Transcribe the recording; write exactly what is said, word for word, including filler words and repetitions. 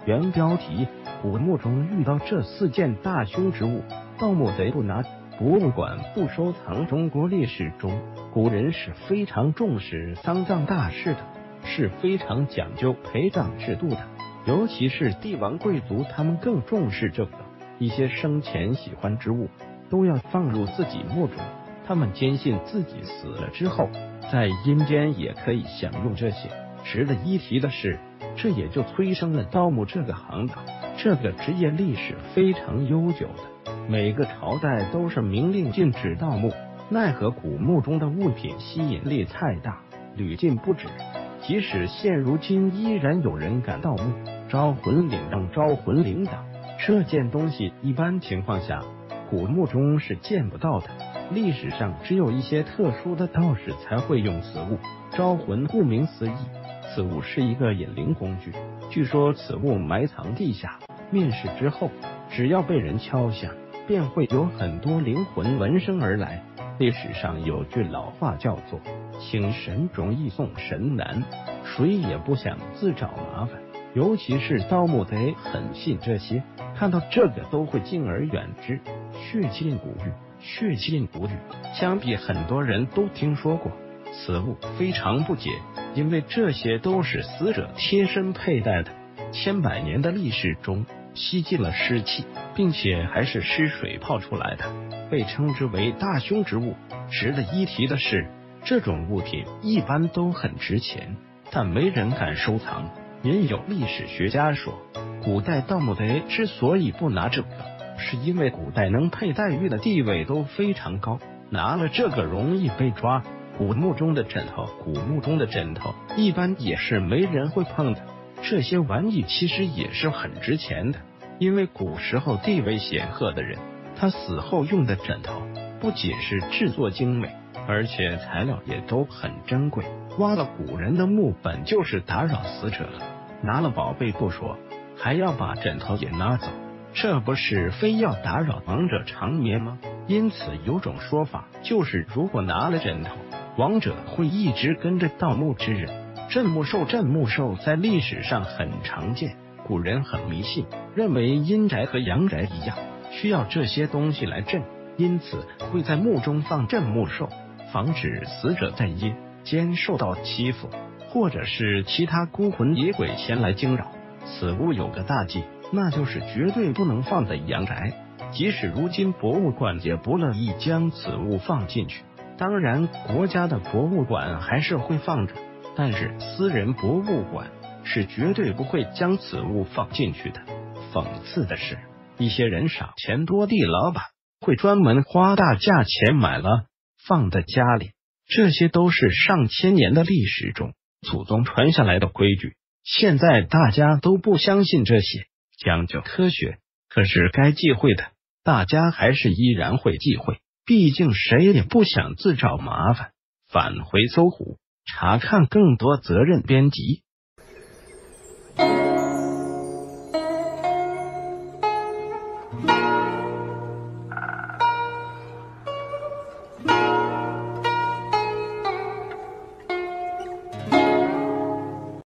原标题：古墓中遇到这四件大凶之物，盗墓贼不拿，博物馆不收藏。中国历史中，古人是非常重视丧葬大事的，是非常讲究陪葬制度的，尤其是帝王贵族，他们更重视这个。一些生前喜欢之物都要放入自己墓中，他们坚信自己死了之后，在阴间也可以享用这些。值得一提的是，这也就催生了盗墓这个行当。这个职业历史非常悠久的，每个朝代都是明令禁止盗墓，奈何古墓中的物品吸引力太大，屡禁不止。即使现如今，依然有人敢盗墓。招魂铃铛，招魂铃铛这件东西一般情况下古墓中是见不到的，历史上只有一些特殊的道士才会用此物招魂。顾名思义，此物是一个引灵工具。据说此物埋藏地下，面世之后，只要被人敲响，便会有很多灵魂闻声而来。历史上有句老话叫做请神容易送神难，谁也不想自找麻烦，尤其是盗墓贼很信这些，看到这个都会敬而远之。血溅古玉，血溅古玉，想必很多人都听说过。此物非常不解，因为这些都是死者贴身佩戴的，千百年的历史中吸进了湿气，并且还是湿水泡出来的，被称之为大凶之物。值得一提的是，这种物品一般都很值钱，但没人敢收藏。也有历史学家说，古代盗墓贼之所以不拿这个，是因为古代能佩戴玉的地位都非常高，拿了这个容易被抓。古墓中的枕头，古墓中的枕头一般也是没人会碰的。这些玩意其实也是很值钱的，因为古时候地位显赫的人，他死后用的枕头不仅是制作精美，而且材料也都很珍贵。挖了古人的墓本就是打扰死者了，拿了宝贝不说，还要把枕头也拿走，这不是非要打扰亡者长眠吗？因此有种说法，就是如果拿了枕头，亡者会一直跟着盗墓之人。镇墓兽，镇墓兽在历史上很常见，古人很迷信，认为阴宅和阳宅一样，需要这些东西来镇，因此会在墓中放镇墓兽，防止死者在阴间受到欺负，或者是其他孤魂野鬼前来惊扰。此物有个大忌，那就是绝对不能放在阳宅，即使如今博物馆也不乐意将此物放进去。当然，国家的博物馆还是会放着，但是私人博物馆是绝对不会将此物放进去的。讽刺的是，一些人傻钱多地老板会专门花大价钱买了放在家里，这些都是上千年的历史中祖宗传下来的规矩。现在大家都不相信这些，讲究科学，可是该忌讳的大家还是依然会忌讳，毕竟谁也不想自找麻烦。返回搜狐，查看更多责任编辑。